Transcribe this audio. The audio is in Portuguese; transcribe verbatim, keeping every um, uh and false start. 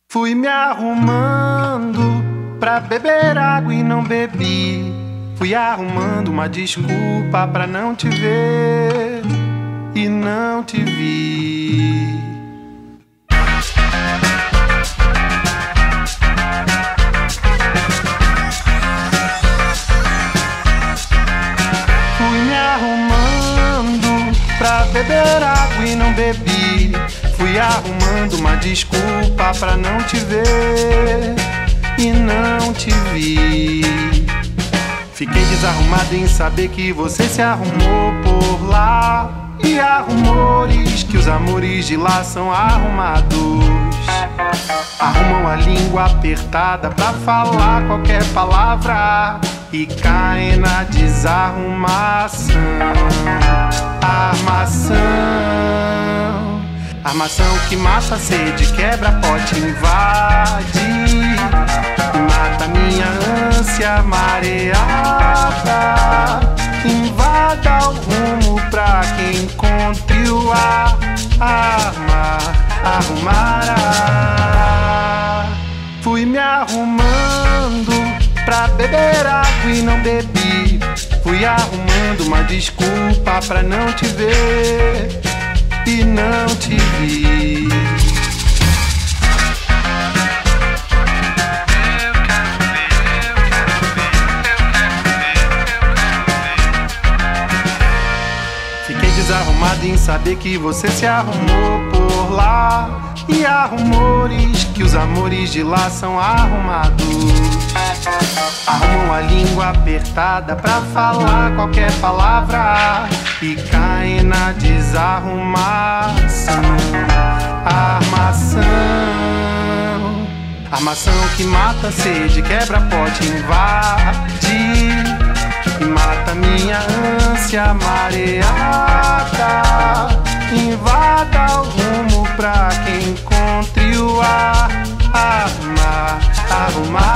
Fui me arrumando pra beber água e não bebi. Fui arrumando uma desculpa pra não te ver e não te vi. Fui me arrumando pra beber água e não bebi. Fui arrumando uma desculpa pra não te ver e não te vi. Fiquei desarrumado em saber que você se arrumou por lá. E há rumores que os amores de lá são arrumados. Arrumam a língua apertada pra falar qualquer palavra e caem na desarrumação. Armação, armação que mata a sede, quebra pote, invade, mata minha ânsia mareada. Invada o rumo pra que encontre o ar. Armar, arrumará. Fui me arrumando pra beber água e não bebi. Fui arrumando uma desculpa pra não te ver e não te vi. Fiquei desarrumado em saber que você se arrumou por lá. E há rumores que os amores de lá são arrumados. Arrumam a língua apertada pra falar qualquer palavra e caem na desarrumação. Armação, armação que mata a sede, quebra pote, invade, mata minha ânsia mareada. Invada o rumo pra que encontre o ar. Armar, arrumar.